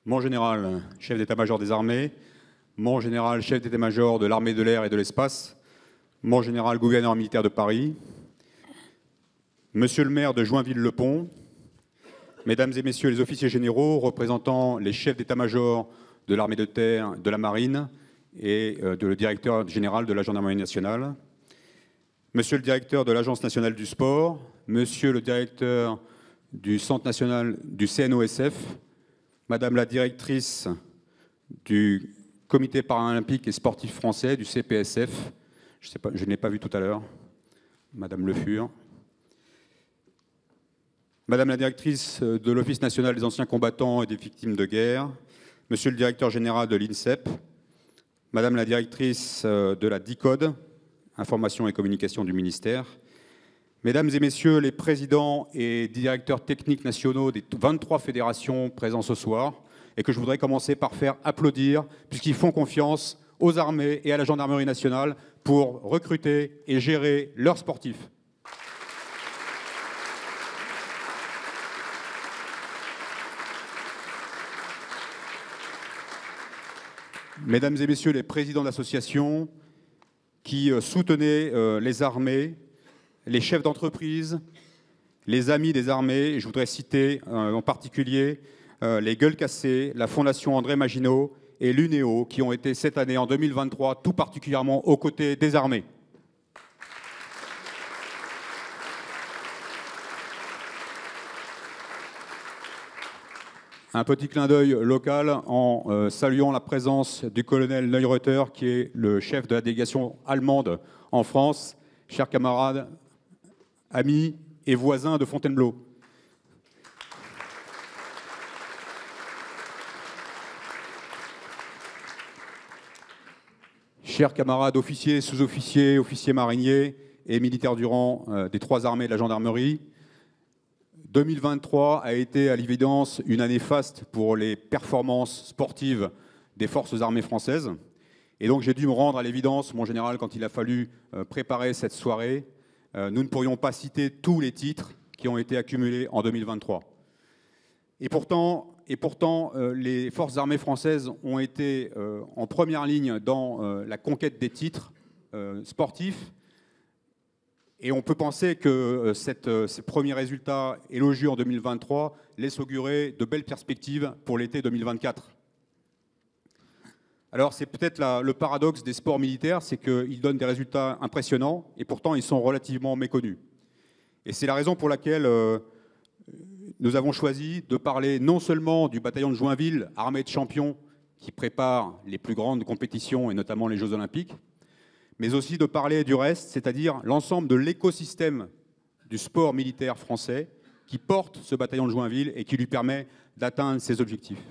Mon général, chef d'état-major des armées, mon général, chef d'état-major de l'armée de l'air et de l'espace, mon général, gouverneur militaire de Paris, monsieur le maire de Joinville-le-Pont, mesdames et messieurs les officiers généraux représentant les chefs d'état-major de l'armée de terre, de la marine et le directeur général de la gendarmerie nationale, monsieur le directeur de l'Agence nationale du sport, monsieur le directeur du Centre national du CNOSF, madame la directrice du Comité paralympique et sportif français, du CPSF, je ne l'ai pas vu tout à l'heure, madame Le Fur, madame la directrice de l'Office national des anciens combattants et des victimes de guerre, monsieur le directeur général de l'INSEP, madame la directrice de la DICODE, information et communication du ministère, mesdames et messieurs les présidents et directeurs techniques nationaux des 23 fédérations présents ce soir, et que je voudrais commencer par faire applaudir, puisqu'ils font confiance aux armées et à la gendarmerie nationale pour recruter et gérer leurs sportifs. Mesdames et messieurs les présidents d'associations qui soutenaient les armées, les chefs d'entreprise, les amis des armées, je voudrais citer en particulier les Gueules Cassées, la Fondation André Maginot et l'UNEO, qui ont été cette année, en 2023, tout particulièrement aux côtés des armées. Un petit clin d'œil local en saluant la présence du colonel Neureuther, qui est le chef de la délégation allemande en France, chers camarades, amis et voisins de Fontainebleau. Chers camarades officiers, sous-officiers, officiers mariniers et militaires du rang des 3 armées de la gendarmerie, 2023 a été à l'évidence une année faste pour les performances sportives des forces armées françaises. Et donc j'ai dû me rendre à l'évidence, mon général, quand il a fallu préparer cette soirée. Nous ne pourrions pas citer tous les titres qui ont été accumulés en 2023. Et pourtant, les forces armées françaises ont été en première ligne dans la conquête des titres sportifs. Et on peut penser que ces premiers résultats élogieux en 2023 laissent augurer de belles perspectives pour l'été 2024. Alors c'est peut-être le paradoxe des sports militaires, c'est qu'ils donnent des résultats impressionnants et pourtant ils sont relativement méconnus. Et c'est la raison pour laquelle nous avons choisi de parler non seulement du bataillon de Joinville, armée de champions, qui prépare les plus grandes compétitions et notamment les Jeux Olympiques, mais aussi de parler du reste, c'est-à-dire l'ensemble de l'écosystème du sport militaire français qui porte ce bataillon de Joinville et qui lui permet d'atteindre ses objectifs.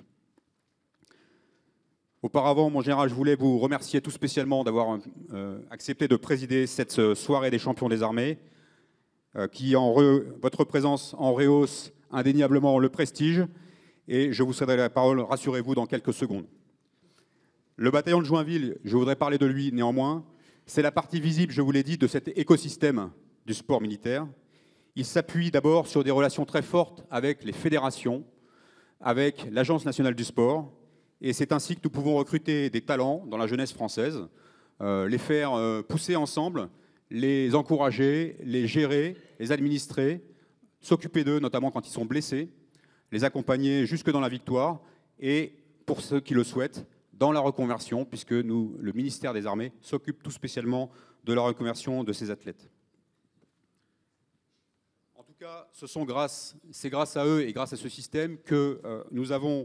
Auparavant, mon général, je voulais vous remercier tout spécialement d'avoir accepté de présider cette soirée des champions des armées, qui, votre présence en rehausse indéniablement le prestige, et je vous céderai la parole, rassurez-vous, dans quelques secondes. Le bataillon de Joinville, je voudrais parler de lui néanmoins, c'est la partie visible, je vous l'ai dit, de cet écosystème du sport militaire. Il s'appuie d'abord sur des relations très fortes avec les fédérations, avec l'Agence nationale du sport, et c'est ainsi que nous pouvons recruter des talents dans la jeunesse française, les faire pousser ensemble, les encourager, les gérer, les administrer, s'occuper d'eux, notamment quand ils sont blessés, les accompagner jusque dans la victoire, et pour ceux qui le souhaitent, dans la reconversion, puisque le ministère des Armées s'occupe tout spécialement de la reconversion de ces athlètes. En tout cas, c'est grâce à eux et grâce à ce système que nous avons...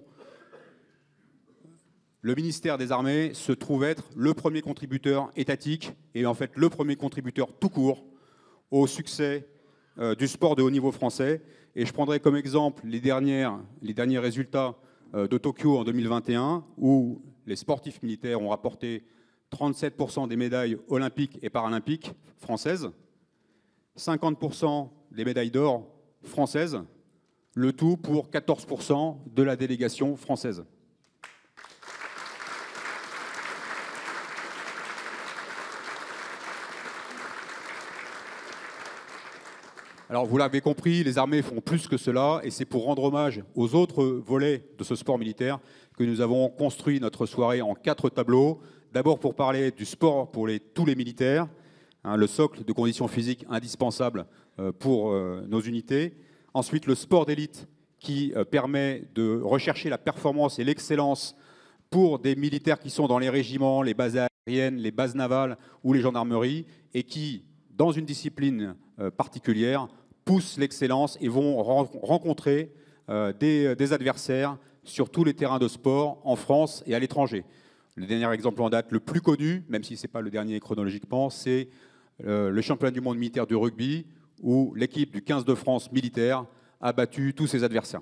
Le ministère des Armées se trouve être le premier contributeur étatique et en fait le premier contributeur tout court au succès du sport de haut niveau français. Et je prendrai comme exemple les derniers résultats de Tokyo en 2021 où les sportifs militaires ont rapporté 37% des médailles olympiques et paralympiques françaises, 50% des médailles d'or françaises, le tout pour 14% de la délégation française. Alors vous l'avez compris, les armées font plus que cela et c'est pour rendre hommage aux autres volets de ce sport militaire que nous avons construit notre soirée en 4 tableaux. D'abord pour parler du sport pour tous les militaires, hein, le socle de conditions physiques indispensables pour nos unités. Ensuite, le sport d'élite qui permet de rechercher la performance et l'excellence pour des militaires qui sont dans les régiments, les bases aériennes, les bases navales ou les gendarmeries, et qui, dans une discipline particulière, poussent l'excellence et vont rencontrer des adversaires sur tous les terrains de sport en France et à l'étranger. Le dernier exemple en date, le plus connu, même si ce n'est pas le dernier chronologiquement, c'est le championnat du monde militaire du rugby, où l'équipe du 15 de France militaire a battu tous ses adversaires.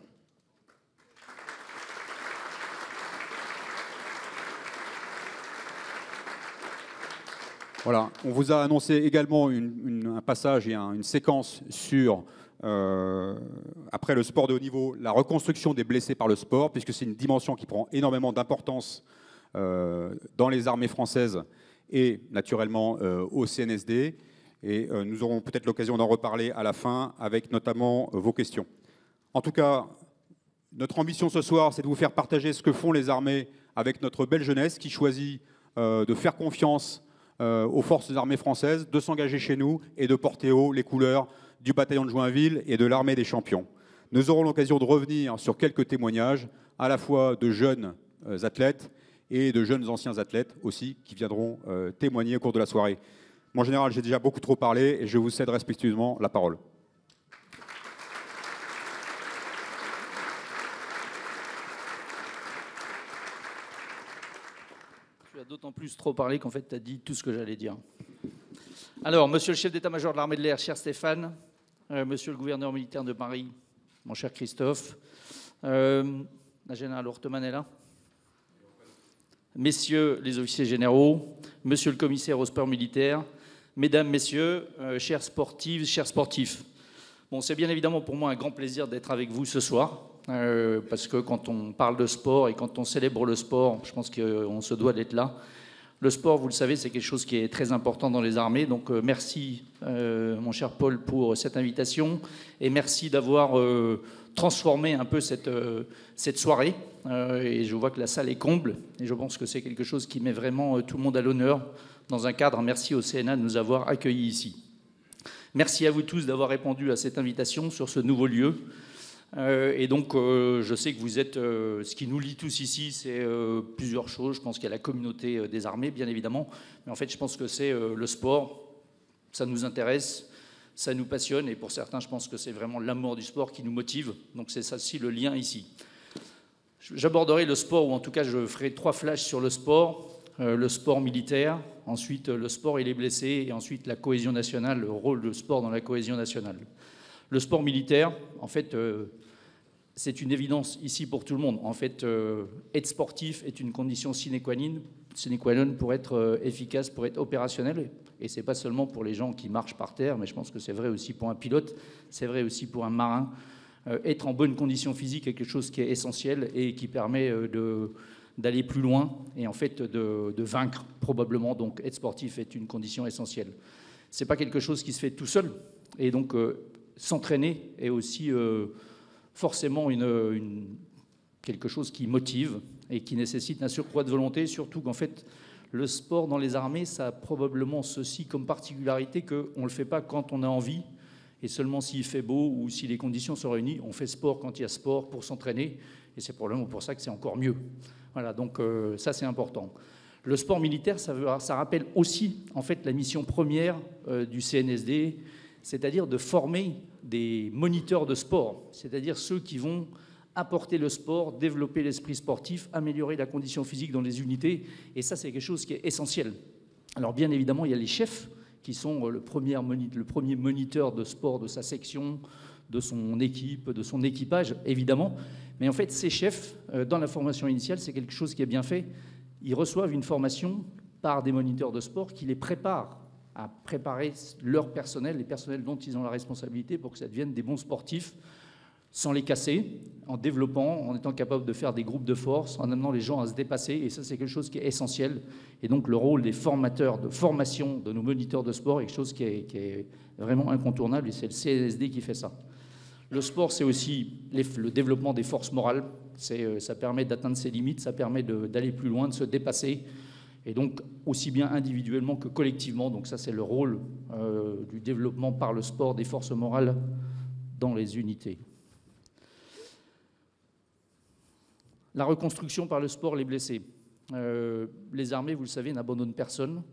Voilà, on vous a annoncé également un passage et une séquence sur, après le sport de haut niveau, la reconstruction des blessés par le sport, puisque c'est une dimension qui prend énormément d'importance dans les armées françaises et naturellement au CNSD. Et nous aurons peut-être l'occasion d'en reparler à la fin, avec notamment vos questions. En tout cas, notre ambition ce soir, c'est de vous faire partager ce que font les armées avec notre belle jeunesse qui choisit de faire confiance aux forces armées françaises, de s'engager chez nous et de porter haut les couleurs du bataillon de Joinville et de l'armée des champions. Nous aurons l'occasion de revenir sur quelques témoignages, à la fois de jeunes athlètes et de jeunes anciens athlètes aussi, qui viendront témoigner au cours de la soirée. En général, j'ai déjà beaucoup trop parlé et je vous cède respectueusement la parole. Tu as d'autant plus trop parlé qu'en fait, tu as dit tout ce que j'allais dire. Alors, monsieur le chef d'état-major de l'armée de l'air, cher Stéphane, monsieur le gouverneur militaire de Paris, mon cher Christophe, la générale Horteman est là, messieurs les officiers généraux, monsieur le commissaire au sport militaire, mesdames, messieurs, chères sportives, chers sportifs. Bon, c'est bien évidemment pour moi un grand plaisir d'être avec vous ce soir, parce que quand on parle de sport et quand on célèbre le sport, je pense qu'on se doit d'être là. Le sport, vous le savez, c'est quelque chose qui est très important dans les armées. Donc merci, mon cher Paul, pour cette invitation. Et merci d'avoir transformé un peu cette soirée. Et je vois que la salle est comble. Et je pense que c'est quelque chose qui met vraiment tout le monde à l'honneur dans un cadre. Merci au CNA de nous avoir accueillis ici. Merci à vous tous d'avoir répondu à cette invitation sur ce nouveau lieu. Et donc, je sais que vous êtes... ce qui nous lie tous ici, c'est plusieurs choses. Je pense qu'il y a la communauté des armées, bien évidemment. Mais en fait, je pense que c'est le sport. Ça nous intéresse, ça nous passionne. Et pour certains, je pense que c'est vraiment l'amour du sport qui nous motive. Donc, c'est ça aussi le lien ici. J'aborderai le sport, ou en tout cas, je ferai 3 flashs sur le sport. Le sport militaire, ensuite le sport et les blessés, et ensuite la cohésion nationale, le rôle du sport dans la cohésion nationale. Le sport militaire, en fait, c'est une évidence ici pour tout le monde. En fait, être sportif est une condition sine qua non pour être efficace, pour être opérationnel. Et ce n'est pas seulement pour les gens qui marchent par terre, mais je pense que c'est vrai aussi pour un pilote, c'est vrai aussi pour un marin. Être en bonne condition physique est quelque chose qui est essentiel et qui permet d'aller plus loin et en fait de vaincre probablement. Donc être sportif est une condition essentielle. Ce n'est pas quelque chose qui se fait tout seul. Et donc s'entraîner est aussi forcément quelque chose qui motive et qui nécessite un surcroît de volonté, surtout qu'en fait le sport dans les armées, ça a probablement ceci comme particularité qu'on ne le fait pas quand on a envie et seulement s'il fait beau ou si les conditions sont réunies. On fait sport quand il y a sport pour s'entraîner et c'est probablement pour ça que c'est encore mieux. Voilà, donc ça c'est important. Le sport militaire, ça rappelle aussi en fait la mission première du CNSD, c'est-à-dire de former des moniteurs de sport, c'est-à-dire ceux qui vont apporter le sport, développer l'esprit sportif, améliorer la condition physique dans les unités, et ça c'est quelque chose qui est essentiel. Alors bien évidemment, il y a les chefs qui sont le premier moniteur de sport de sa section, de son équipe, de son équipage, évidemment. Mais en fait, ces chefs, dans la formation initiale, c'est quelque chose qui est bien fait. Ils reçoivent une formation par des moniteurs de sport qui les préparent à préparer leur personnel, les personnels dont ils ont la responsabilité pour que ça devienne des bons sportifs, sans les casser, en développant, en étant capable de faire des groupes de force, en amenant les gens à se dépasser. Et ça, c'est quelque chose qui est essentiel. Et donc, le rôle des formateurs de formation de nos moniteurs de sport est quelque chose qui est vraiment incontournable. Et c'est le CNSD qui fait ça. Le sport, c'est aussi le développement des forces morales. Ça permet d'atteindre ses limites, ça permet d'aller plus loin, de se dépasser. Et donc, aussi bien individuellement que collectivement. Donc ça, c'est le rôle du développement par le sport des forces morales dans les unités. La reconstruction par le sport, les blessés. Les armées, vous le savez, n'abandonnent personne.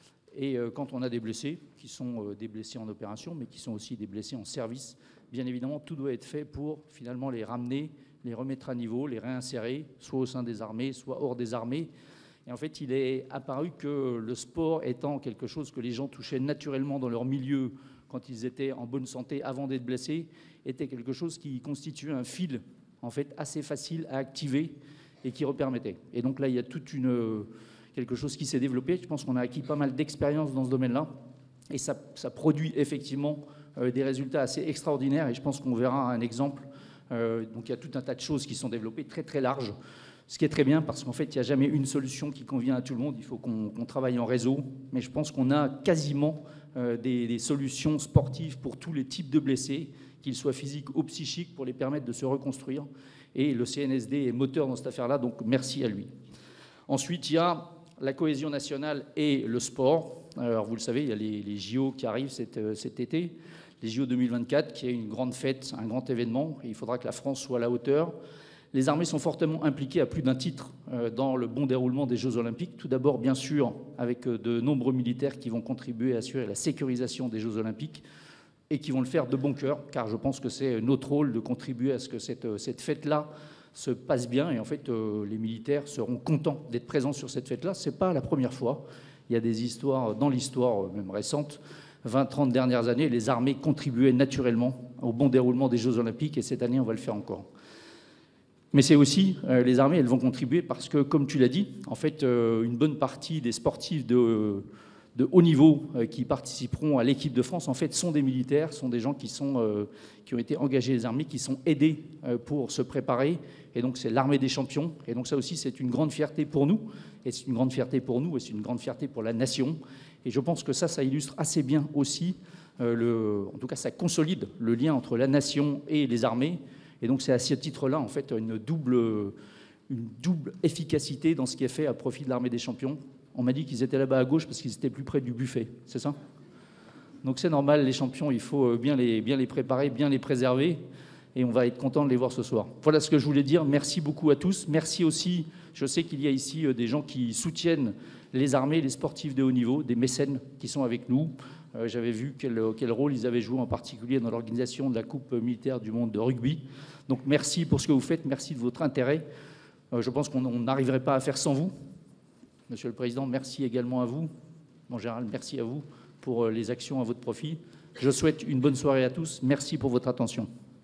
Et quand on a des blessés, qui sont des blessés en opération, mais qui sont aussi des blessés en service, bien évidemment, tout doit être fait pour finalement les ramener, les remettre à niveau, les réinsérer, soit au sein des armées, soit hors des armées. Et en fait, il est apparu que le sport étant quelque chose que les gens touchaient naturellement dans leur milieu quand ils étaient en bonne santé avant d'être blessés, était quelque chose qui constituait un fil en fait assez facile à activer et qui repermettait. Et donc là, il y a quelque chose qui s'est développé. Je pense qu'on a acquis pas mal d'expérience dans ce domaine-là et ça produit effectivement des résultats assez extraordinaires et je pense qu'on verra un exemple. Donc il y a tout un tas de choses qui sont développées très très larges. Ce qui est très bien parce qu'en fait, il n'y a jamais une solution qui convient à tout le monde. Il faut qu'on travaille en réseau. Mais je pense qu'on a quasiment des solutions sportives pour tous les types de blessés, qu'ils soient physiques ou psychiques, pour les permettre de se reconstruire. Et le CNSD est moteur dans cette affaire-là, donc merci à lui. Ensuite, il y a la cohésion nationale et le sport. Alors vous le savez, il y a les JO qui arrivent cet été. Les JO 2024, qui est une grande fête, un grand événement. Et il faudra que la France soit à la hauteur. Les armées sont fortement impliquées à plus d'un titre dans le bon déroulement des Jeux Olympiques. Tout d'abord, bien sûr, avec de nombreux militaires qui vont contribuer à assurer la sécurisation des Jeux Olympiques et qui vont le faire de bon cœur, car je pense que c'est notre rôle de contribuer à ce que cette fête-là se passe bien. Et en fait, les militaires seront contents d'être présents sur cette fête-là. Ce n'est pas la première fois. Il y a des histoires, dans l'histoire même récente, 20-30 dernières années, les armées contribuaient naturellement au bon déroulement des Jeux Olympiques et cette année, on va le faire encore. Mais c'est aussi, les armées, elles vont contribuer parce que, comme tu l'as dit, en fait, une bonne partie des sportifs de haut niveau qui participeront à l'équipe de France, en fait, sont des militaires, sont des gens qui ont été engagés les armées, qui sont aidés pour se préparer. Et donc, c'est l'armée des champions. Et donc, ça aussi, c'est une grande fierté pour nous. Et c'est une grande fierté pour nous et c'est une grande fierté pour la nation. Et je pense que ça illustre assez bien aussi, en tout cas, ça consolide le lien entre la nation et les armées. Et donc c'est à ce titre-là, en fait, une double efficacité dans ce qui est fait à profit de l'armée des champions. On m'a dit qu'ils étaient là-bas à gauche parce qu'ils étaient plus près du buffet, c'est ça? Donc c'est normal, les champions, il faut bien les préparer, bien les préserver, et on va être content de les voir ce soir. Voilà ce que je voulais dire. Merci beaucoup à tous. Merci aussi, je sais qu'il y a ici des gens qui soutiennent les armées, les sportifs de haut niveau, des mécènes qui sont avec nous. J'avais vu quel rôle ils avaient joué en particulier dans l'organisation de la Coupe militaire du monde de rugby. Donc merci pour ce que vous faites, merci de votre intérêt. Je pense qu'on n'arriverait pas à faire sans vous. Monsieur le Président, merci également à vous. Mon général, merci à vous pour les actions à votre profit. Je souhaite une bonne soirée à tous. Merci pour votre attention.